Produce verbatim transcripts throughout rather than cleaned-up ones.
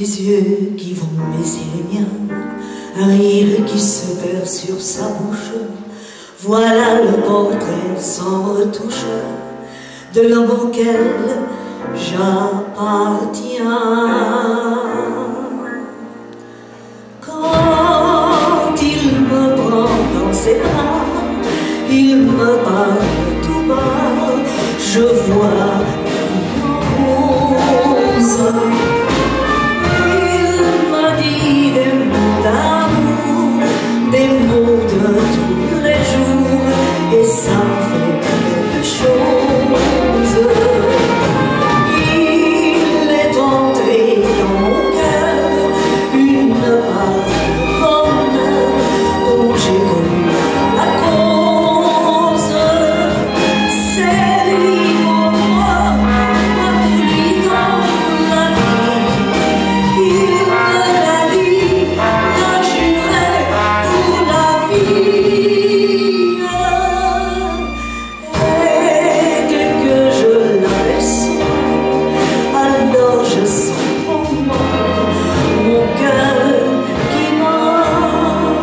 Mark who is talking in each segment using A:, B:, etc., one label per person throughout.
A: Des yeux qui vont baiser les miens, un rire qui se perd sur sa bouche. Voilà le portrait sans retouche de l'homme auquel j'appartiens. Quand il me prend dans ses bras, il me parle tout bas, je vois une rose. Il m'a dit des mots d'amour, des mots de tous les jours, et ça fait quelque chose. Il est entré dans mon cœur une part de bonheur dont j'ai connu la cause. C'est lui pour moi, moi pour lui dans la vie. Il me l'a dit, l'a juré pour la vie. Et dès que je la sens, alors je sens pour moi mon cœur qui bat.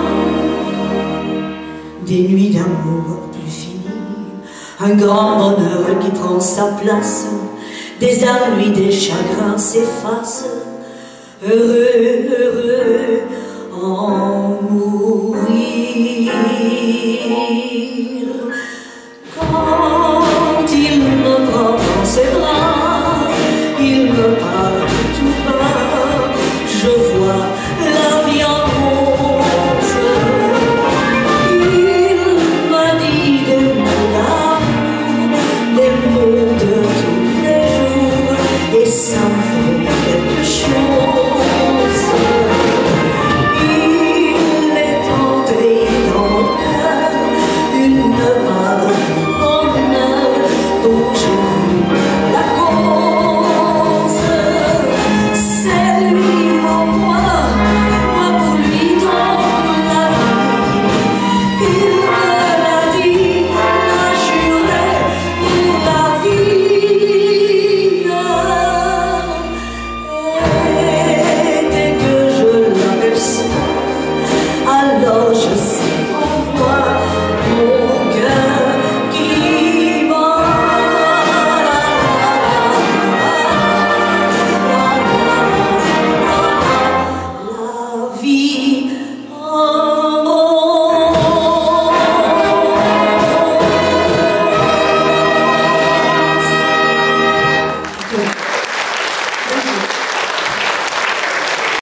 A: Des nuits d'amour plus finies, un grand bonheur qui prend sa place, des ennuis, des chagrins s'effacent, heureux, heureux en mourir. Quand